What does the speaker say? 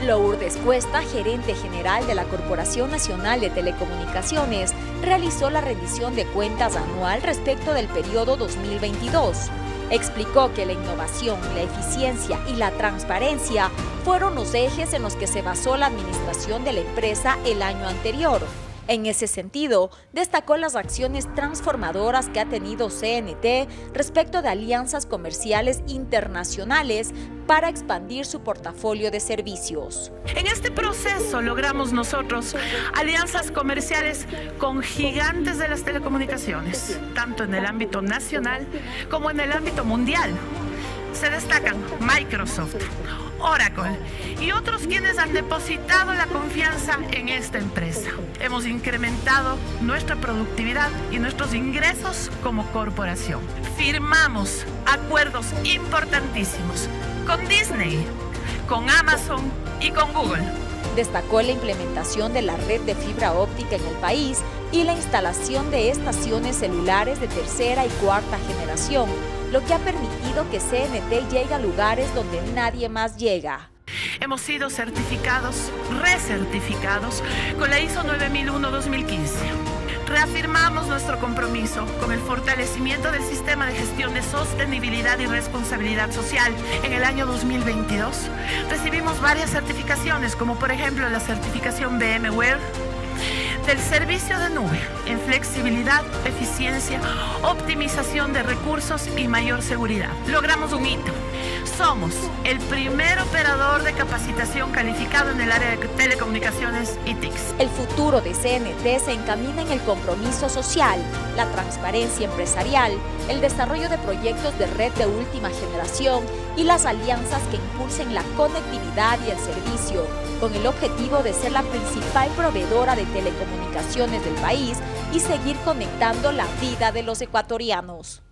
Lourdes Cuesta, gerente general de la Corporación Nacional de Telecomunicaciones, realizó la rendición de cuentas anual respecto del periodo 2022. Explicó que la innovación, la eficiencia y la transparencia fueron los ejes en los que se basó la administración de la empresa el año anterior. En ese sentido, destacó las acciones transformadoras que ha tenido CNT respecto de alianzas comerciales internacionales para expandir su portafolio de servicios. En este proceso logramos nosotros alianzas comerciales con gigantes de las telecomunicaciones, tanto en el ámbito nacional como en el ámbito mundial. Se destacan Microsoft, Oracle y otros quienes han depositado la confianza en esta empresa. Hemos incrementado nuestra productividad y nuestros ingresos como corporación. Firmamos acuerdos importantísimos con Disney, con Amazon y con Google. Destacó la implementación de la red de fibra óptica en el país y la instalación de estaciones celulares de tercera y cuarta generación, lo que ha permitido que CNT llegue a lugares donde nadie más llega. Hemos sido certificados, recertificados con la ISO 9001-2015. Reafirmamos nuestro compromiso con el fortalecimiento del sistema de gestión de sostenibilidad y responsabilidad social. En el año 2022 recibimos varias certificaciones, como por ejemplo la certificación VMware, del servicio de nube en flexibilidad, eficiencia, optimización de recursos y mayor seguridad. Logramos un hito. Somos el primer operador de capacitación calificado en el área de telecomunicaciones y TICs. El futuro de CNT se encamina en el compromiso social, la transparencia empresarial, el desarrollo de proyectos de red de última generación y las alianzas que impulsen la conectividad y el servicio, con el objetivo de ser la principal proveedora de telecomunicaciones del país y seguir conectando la vida de los ecuatorianos.